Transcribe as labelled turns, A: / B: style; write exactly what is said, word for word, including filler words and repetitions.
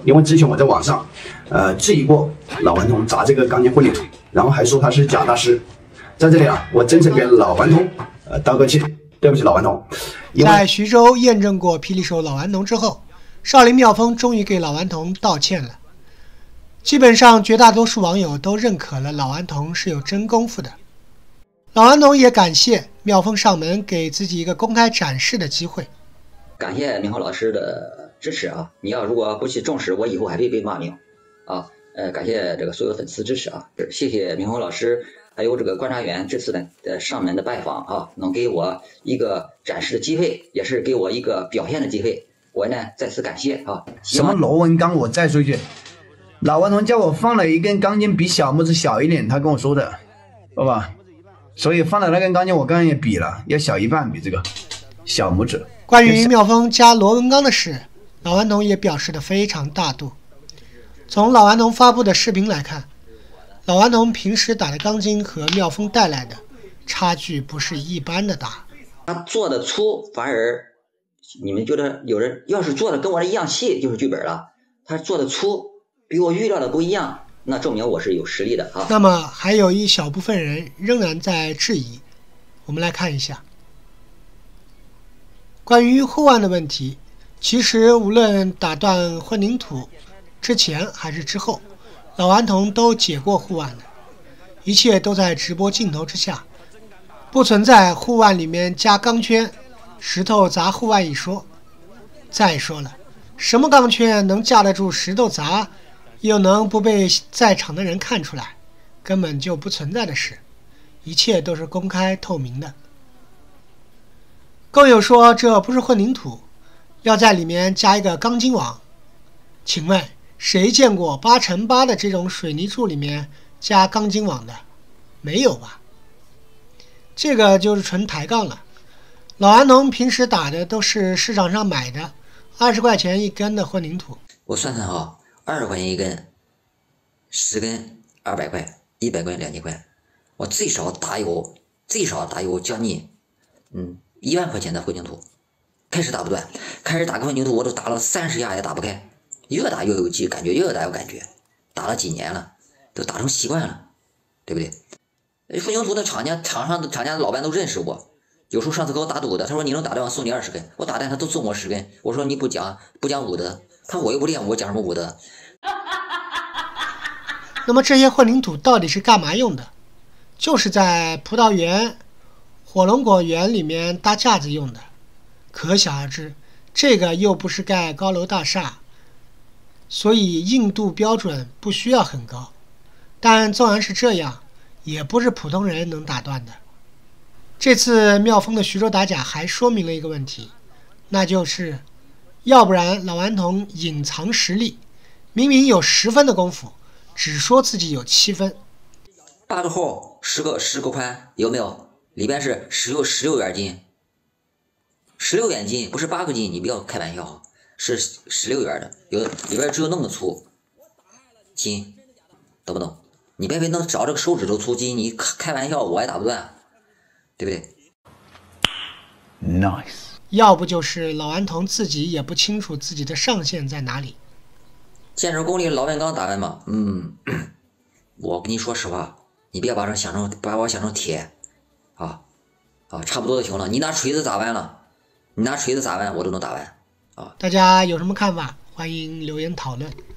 A: 因为之前我在网上呃质疑过老顽童砸这个钢筋混凝土，然后还说他是假大师。在这里啊，我真诚给老顽童呃道个歉，对不起老顽童。
B: 在徐州验证过霹雳手老顽童之后，少林妙峰终于给老顽童道歉了。基本上绝大多数网友都认可了老顽童是有真功夫的。老顽童也感谢妙峰上门给自己一个公开展示的机会。
C: 感谢明浩老师的支持啊！你要如果不去重视，我以后还会被骂名啊！呃，感谢这个所有粉丝支持啊！谢谢明浩老师，还有这个观察员这次的呃上门的拜访啊，能给我一个展示的机会，也是给我一个表现的机会，我呢再次感谢啊！
D: 什么螺纹钢？我再说一句，老顽童叫我放了一根钢筋比小拇指小一点，他跟我说的，好吧？所以放的那根钢筋我刚刚也比了，要小一半，比这个小拇指。
B: 关于妙峰加螺纹钢的事，老顽童也表示的非常大度。从老顽童发布的视频来看，老顽童平时打的钢筋和妙峰带来的差距不是一般的大。
C: 他做的粗，反而你们觉得有人要是做的跟我的一样细，就是剧本了。他做的粗，比我预料的不一样，那证明我是有实力的啊。
B: 那么还有一小部分人仍然在质疑，我们来看一下。关于护腕的问题，其实无论打断混凝土之前还是之后，老顽童都解过护腕的，一切都在直播镜头之下，不存在护腕里面加钢圈、石头砸护腕一说。再说了，什么钢圈能架得住石头砸，又能不被在场的人看出来？根本就不存在的事，一切都是公开透明的。更有说这不是混凝土，要在里面加一个钢筋网。请问谁见过八乘八的这种水泥柱里面加钢筋网的？没有吧？这个就是纯抬杠了。老顽童平时打的都是市场上买的二十块钱一根的混凝土。
C: 我算算啊，二十块钱一根，十根二百块，一百根两千块，我最少打有最少打有将近嗯。一万块钱的混凝土，开始打不断，开始打个混凝土，我都打了三十下也打不开，越打越有劲，感觉越打越感觉，打了几年了，都打成习惯了，对不对？混凝土的厂家、厂商的厂家的老板都认识我，有时候上次给我打赌的，他说你能打断我送你二十根，我打断他都送我十根，我说你不讲不讲武德，他说我又不练，我讲什么武德？
B: 那么这些混凝土到底是干嘛用的？就是在葡萄园、火龙果园里面搭架子用的，可想而知，这个又不是盖高楼大厦，所以硬度标准不需要很高。但纵然是这样，也不是普通人能打断的。这次妙峰的徐州打假还说明了一个问题，那就是要不然老顽童隐藏实力，明明有十分的功夫，只说自己有七分。
C: 八个厚，十个十个宽，有没有？里边是十六十六元金，十六元金不是八个金，你不要开玩笑，是十六元的，有里边只有那么粗金，懂不懂？你别别能找这个手指头粗金，你开玩笑我也打不断，对不对
D: ？Nice。
B: 要不就是老顽童自己也不清楚自己的上限在哪里。
C: 建设工里老顽钢打完嘛，嗯，我跟你说实话，你别把这想成把我想成铁。啊啊，差不多就行了。你拿锤子打完了，你拿锤子打完，我都能打完啊。
B: 大家有什么看法？欢迎留言讨论。